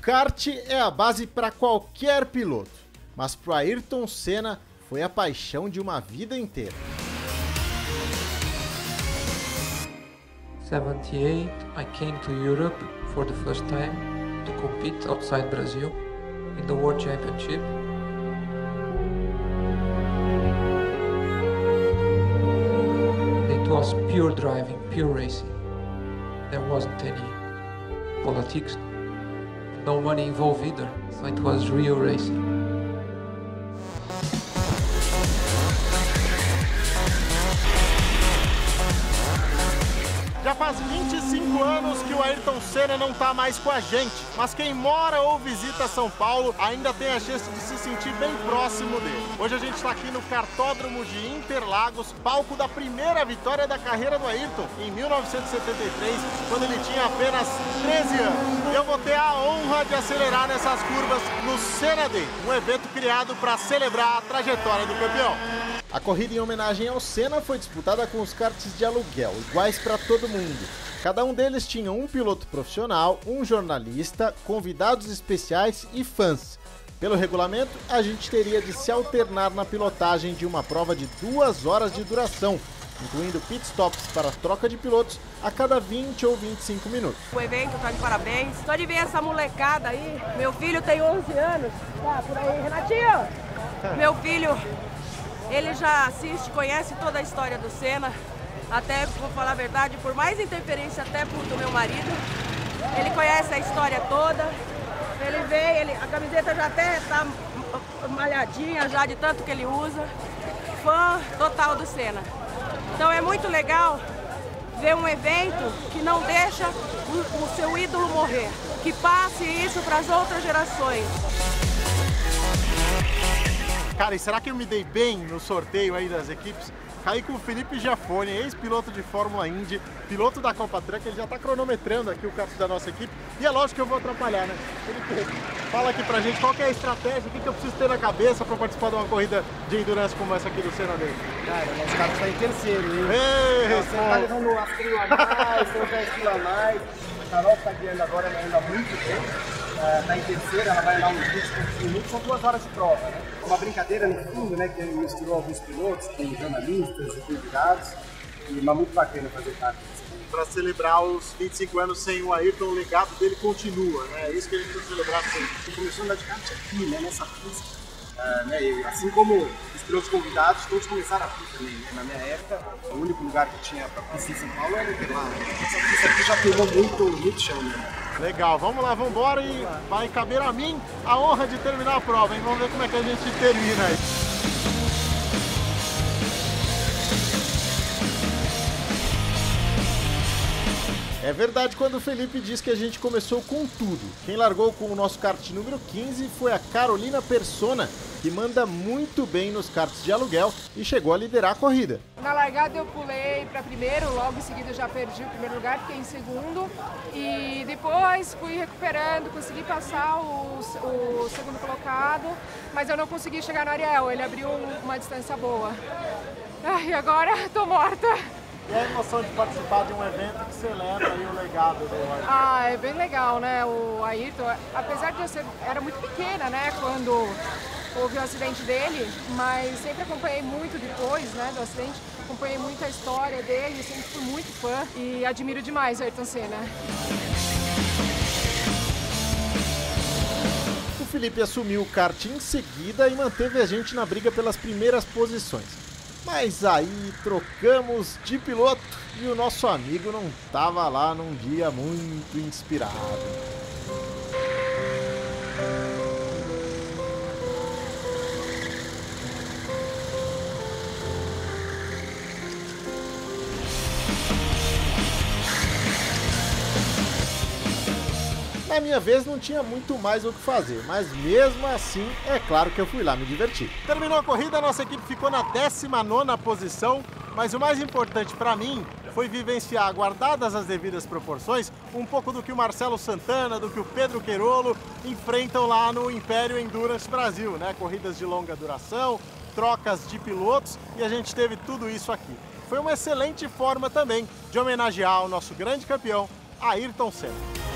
kart é a base para qualquer piloto, mas para o Ayrton Senna foi a paixão de uma vida inteira. 78, I came to Europe for the first time to compete outside Brazil in the World Championship. It was pure driving, pure racing. There wasn't any politics, no money involved either, so it was real racing. Já faz 25 anos que o Ayrton Senna não está mais com a gente, mas quem mora ou visita São Paulo ainda tem a chance de se sentir bem próximo dele. Hoje a gente está aqui no Kartódromo de Interlagos, palco da primeira vitória da carreira do Ayrton, em 1973, quando ele tinha apenas 13 anos. Eu vou ter a honra de acelerar nessas curvas no Senna Day, um evento criado para celebrar a trajetória do campeão. A corrida em homenagem ao Senna foi disputada com os karts de aluguel, iguais para todo mundo. Cada um deles tinha um piloto profissional, um jornalista, convidados especiais e fãs. Pelo regulamento, a gente teria de se alternar na pilotagem de uma prova de 2 horas de duração, incluindo pitstops para troca de pilotos a cada 20 ou 25 minutos. O evento está de parabéns. Só de ver essa molecada aí, meu filho tem 11 anos. Tá por aí, Renatinho? Meu filho... Ele já assiste, conhece toda a história do Senna, até, vou falar a verdade, por mais interferência até do meu marido. Ele conhece a história toda, ele vê, a camiseta já até está malhadinha já de tanto que ele usa. Fã total do Senna. Então é muito legal ver um evento que não deixa o seu ídolo morrer, que passe isso para as outras gerações. Cara, e será que eu me dei bem no sorteio aí das equipes? Caí com o Felipe Giafone, ex-piloto de Fórmula Indy, piloto da Copa Truck, ele já tá cronometrando aqui o kart da nossa equipe. E é lógico que eu vou atrapalhar, né? Felipe, fala aqui pra gente qual que é a estratégia, o que eu preciso ter na cabeça pra participar de uma corrida de endurance como essa aqui do Senna Day. Cara, o nosso carro está em terceiro, hein? Você tá levando umas quilos a mais, tem uns 10 quilos a mais. A Carol está guiando agora, ela anda muito bem. Está em terceira, ela vai andar uns 20 minutos, são 2 horas de prova, né? Uma brincadeira no fundo, né, que misturou alguns pilotos, tem jornalistas e convidados, mas muito bacana fazer parte disso. Para celebrar os 25 anos sem o Ayrton, o legado dele continua, né? É isso que a gente precisa celebrar sempre. Ele começou a andar de kart aqui, né, nessa pista. Né, e assim como os pilotos convidados, todos começaram aqui também, né? Na minha época, o único lugar que tinha para pista em São Paulo era Interlagos. Essa pista aqui já pegou muito chão, né? Legal, vamos lá, vamos embora e vai caber a mim a honra de terminar a prova, hein? Vamos ver como é que a gente termina aí. É verdade quando o Felipe diz que a gente começou com tudo. Quem largou com o nosso kart número 15 foi a Carolina Persona, que manda muito bem nos karts de aluguel e chegou a liderar a corrida. Na largada eu pulei para primeiro, logo em seguida eu já perdi o primeiro lugar, fiquei em segundo. E depois fui recuperando, consegui passar o segundo colocado, mas eu não consegui chegar no Ariel, ele abriu uma distância boa. E agora tô morta. E a emoção de participar de um evento que celebra aí o legado do Ayrton? É bem legal, né? O Ayrton, apesar de eu era muito pequena, né, quando houve o acidente dele, mas sempre acompanhei muito depois, né, do acidente, acompanhei muito a história dele, sempre fui muito fã e admiro demais o Ayrton Senna. O Felipe assumiu o kart em seguida e manteve a gente na briga pelas primeiras posições. Mas aí trocamos de piloto e o nosso amigo não estava lá num dia muito inspirado. Na minha vez não tinha muito mais o que fazer, mas mesmo assim, é claro que eu fui lá me divertir. Terminou a corrida, a nossa equipe ficou na 19ª posição, mas o mais importante para mim foi vivenciar, guardadas as devidas proporções, um pouco do que o Marcelo Santana, do que o Pedro Queirolo enfrentam lá no Império Endurance Brasil, né? Corridas de longa duração, trocas de pilotos, e a gente teve tudo isso aqui. Foi uma excelente forma também de homenagear o nosso grande campeão, Ayrton Senna.